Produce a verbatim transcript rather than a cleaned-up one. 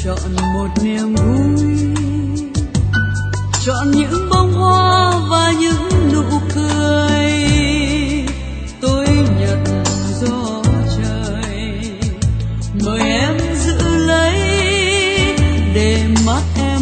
chọn một niềm vui, chọn những bông hoa và những nụ cười. Tôi nhận gió trời, mời em giữ lấy để mắt em